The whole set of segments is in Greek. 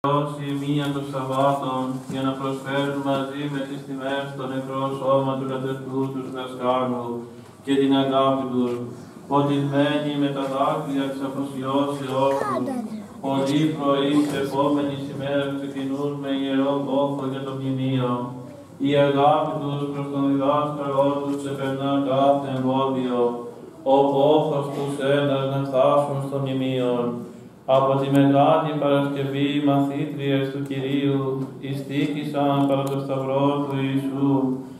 Μία των Σαββάτων για να προσφέρουν μαζί με τις τιμές το νεκρό σώμα του κατευτού του δασκάλου και την αγάπη του, ποτισμένοι με τα δάκρυα της αφοσιώσεώς του, πολλοί πρωί της επόμενης ημέρας ξεκινούν με ιερό πόθο για το μνημείο. Η αγάπη τους προς τον διδάσκαλό τους ξεπερνά κάθε εμπόδιο, ο πόθος τους ένας να φτάσουν στο μνημείο. Από τη Μεγάλη Παρασκευή οι μαθήτριες του Κυρίου ειστήκησαν παρά το σταυρό του Ιησού,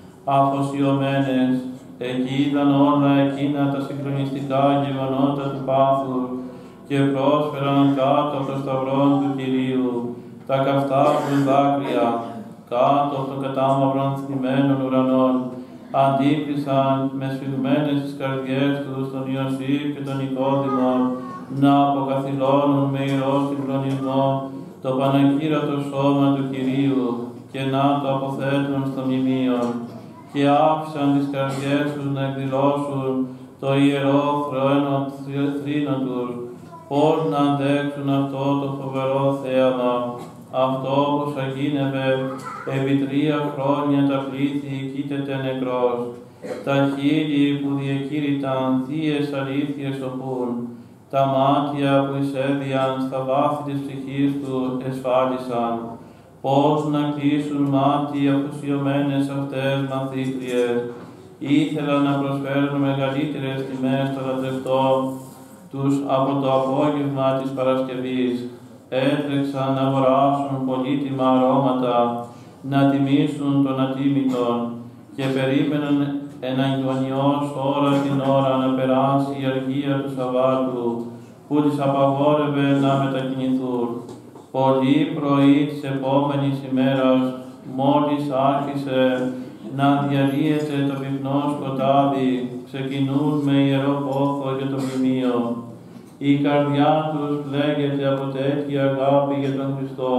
αφοσιωμένες. Εκεί είδαν όλα εκείνα τα συγκλονιστικά γεγονότα του πάθους και πρόσφεραν κάτω από το σταυρό του Κυρίου τα καυτά του δάκρυα, κάτω από το κατάμαυρον θλιμμένων ουρανών. Αντίκρισαν με σφιγμένες τις καρδιές τους τον Ιωσήφ και τον Νικόδημο να αποκαθιλώνουν με ιερό συγκλονισμό το πανακύρατο σώμα του Κυρίου και να το αποθέτουν στο μνημείο, και άφησαν τις καρδιές τους να εκδηλώσουν το ιερό θρήνο τους, πώς να αντέξουν αυτό το φοβερό θέαμα, αυτό που σαγίνευε επί 3 χρόνια τα πλήθη κοίταται νεκρός, τα χείλη που διακήρυταν θείες αλήθειες οπούν, τα μάτια που εισέβιαν στα βάθη της ψυχής του εσφάλισαν. Πώς να κλείσουν μάτι οι αφοσιωμένες αυτές μαθήτριες, ήθελαν να προσφέρουν μεγαλύτερες τιμές στο λατρευτό τους από το απόγευμα της Παρασκευής. Έτρεξαν να αγοράσουν πολύτιμα αρώματα, να τιμήσουν τον ατίμητον και περίμεναν εναγωνιώς ώρα την ώρα να περάσει η αργία του Σαββάτου, που τις απαγόρευε να μετακινηθούν. Πολύ πρωί της επόμενης ημέρας, μόλις άρχισε να διαλύεται το πυκνό σκοτάδι, ξεκινούν με ιερό πόθο για το μνημείο. Η καρδιά τους πλέγεται από τέτοια αγάπη για τον Χριστό,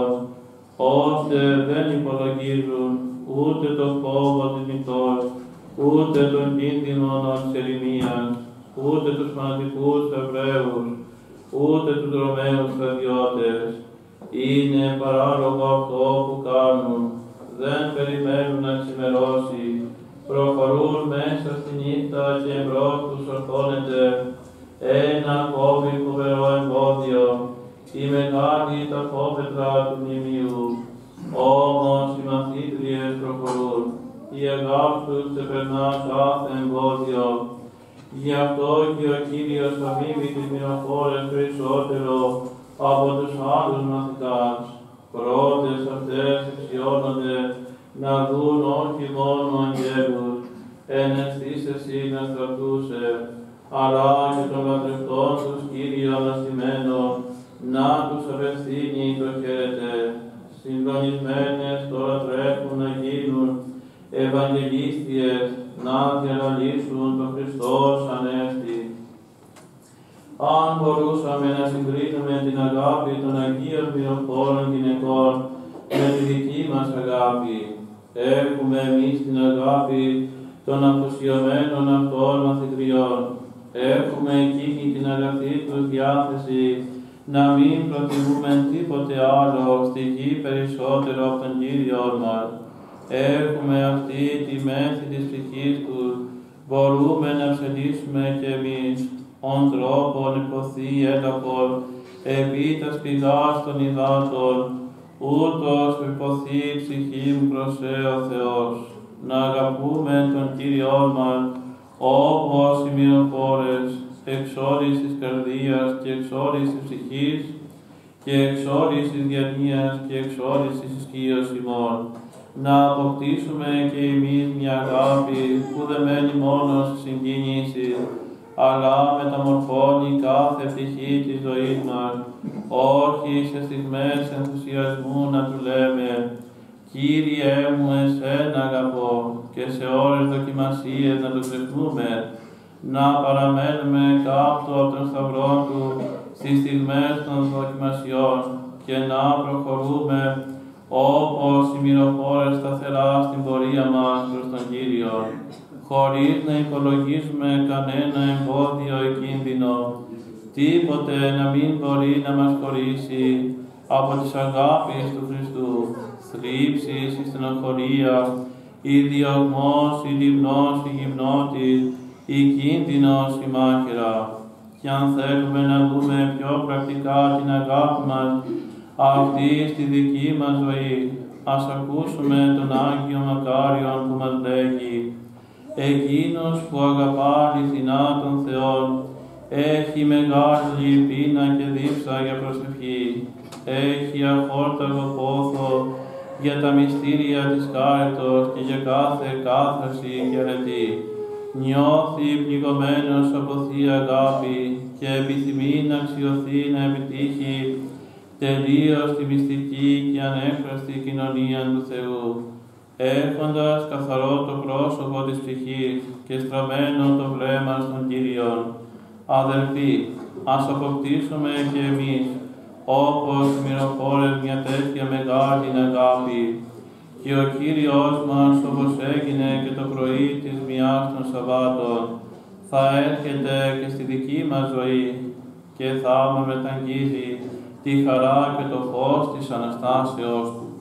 ώστε δεν υπολογίζουν ούτε το φόβο της νυχτός, ούτε τον κίνδυνο της ερημίας, ούτε τους φανατικούς Εβραίους, ούτε τους Ρωμαίους στρατιώτες. Είναι παράλογο αυτό που κάνουν, δεν περιμένουν να ξημερώσει, προχωρούν μέσα στη νύχτα και εμπρός τους ορθώνεται ένα ακόμη φοβερό εμπόδιο, η μεγάλη ταχόπετρα του μνημείου. Όμως οι μαθήτριες προχωρούν, η αγάπη τους ξεπερνά κάθε εμπόδιο. Γι' αυτό και ο Κύριος αμείβει τις μυροφόρες περισσότερο από τους άλλους μαθητάς. Πρώτες αυτές αξιώνονται να δουν όχι μόνο αγγέλους, ενεστής εσύ να στρατούσε, αλλά και τον λατρευτόν τους Κύριο αναστημένο, να τους απευθύνει το χαίρετε. Συγκλονισμένες τώρα τρέχουν να γίνουν Ευαγγελίστιες, να διαλαλήσουν τον Χριστός Ανέστη. Αν μπορούσαμε να συγκρίνουμε την αγάπη των Αγίων μυροφόρων γυναικών με τη δική μας αγάπη, έχουμε εμείς την αγάπη των αφοσιωμένων αυτών μαθητριών. Έχουμε εκείνη την αγαθή τους διάθεση να μην προτιμούμε τίποτε άλλο στη γη περισσότερο από τον Κύριο μας. Έχουμε αυτή τη μέθη της ψυχής τους, μπορούμε να ψελίσουμε κι εμείς ον τρόπον υποθεί έλαφον επί τας πηγάς των υδάτων, ούτως υποθεί η ψυχή μου προς ο Θεός. Να αγαπούμε τον Κύριον μας, όπως οι μυροφόρες, εξ όλης της καρδίας και εξ όλης της ψυχής και εξ όλης της διανοίας και εξ όλης της ισχύος ημών. Να αποκτήσουμε και εμείς μια αγάπη που δεν μένει μόνο στη συγκίνηση, αλλά μεταμορφώνει κάθε πτυχή της ζωής μας, όχι σε στιγμές ενθουσιασμού να του λέμε «Κύριε μου, εσένα αγαπώ» και σε ώρες δοκιμασίες να το ξεχνούμε, να παραμένουμε κάτω από τον σταυρό του στις στιγμές των δοκιμασιών και να προχωρούμε όπως οι μυροφόρες σταθερά στην πορεία μας προς τον Κύριο, χωρίς να υπολογίζουμε κανένα εμπόδιο ή κίνδυνο, τίποτε να μην μπορεί να μας χωρίσει από της αγάπης του Χριστού, θλίψης, η στενοχωρία, η διωγμός, η λιμνός, η γυμνότης, η κίνδυνος, η μάχαιρα. Και αν θέλουμε να δούμε πιο πρακτικά την αγάπη μας αυτή στη δική μας ζωή, ας ακούσουμε τον Άγιο Μακάριον που μας λέγει: «Εκείνος που αγαπά αληθινά τον Θεόν, έχει μεγάλη πείνα και δίψα για προσευχή, έχει αφόρταγο πόθο για τα μυστήρια της χάριτος και για κάθε κάθαρση και αρετή. Νιώθει πληγωμένος από Θεία Αγάπη και επιθυμεί να αξιωθεί να επιτύχει τελείως τη μυστική και ανέφραστη κοινωνία του Θεού, έχοντας καθαρό το πρόσωπο της ψυχής και στραμμένο το βλέμμα στον Κύριον. Αδελφοί, ας αποκτήσουμε και εμείς, όπως μυροφόρες, μια τέτοια μεγάλη αγάπη, και ο Κύριος μας, όπως έγινε και το πρωί της μιας των Σαββάτων, θα έρχεται και στη δική μας ζωή και θα μεταγγίζει τη χαρά και το φως της Αναστάσεως Του.